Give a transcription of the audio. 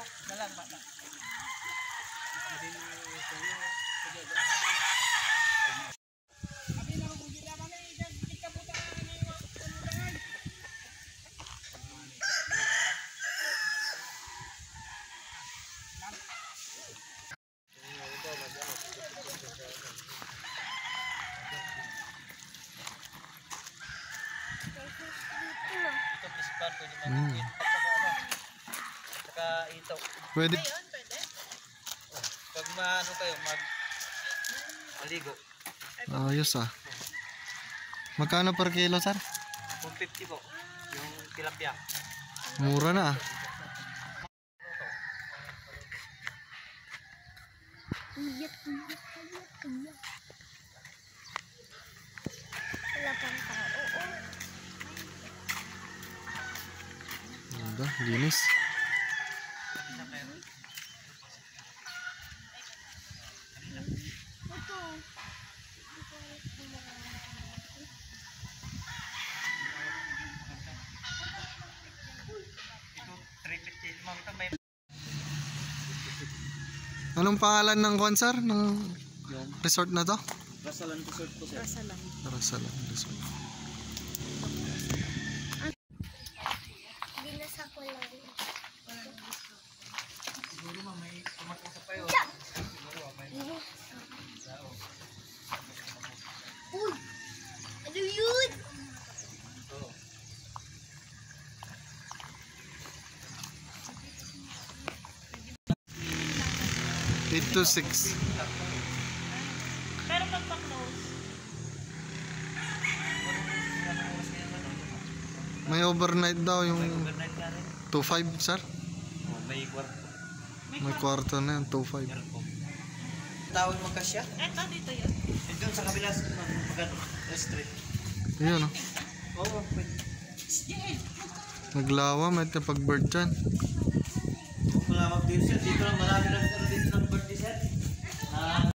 Dalang bata. Ito pispan pwede mag-win. Saka ito. Pwede. Pwede. Pag maano kayo maligo. Ayos ah. Magkano per kilo, sir? 150 po. Yung tilapia. Mura na ah. Wala pang tao. Ganda, linis. Ito. Ito 350 ma'am ito may Anong pangalan ng kwan, sir? Ng resort na to? Rasalan resort po sir. Rasalan Resort. Binasa ko lang. Siguro ma'am may kumakusap kayo. Siguro may Uy! Ano yun? Oo. Eight to 6. Pero pagpa-close. May overnight daw yung Overnight ka rin. 2.5, sir. Oh, may kwarto. May kwarto na yan, 2.5. Meron po. Tawag magkasya? Eto, dito yun. Doon sa kabila magano street. Yun oh. Oo, pwede. Naglawa, may pag-bird dyan.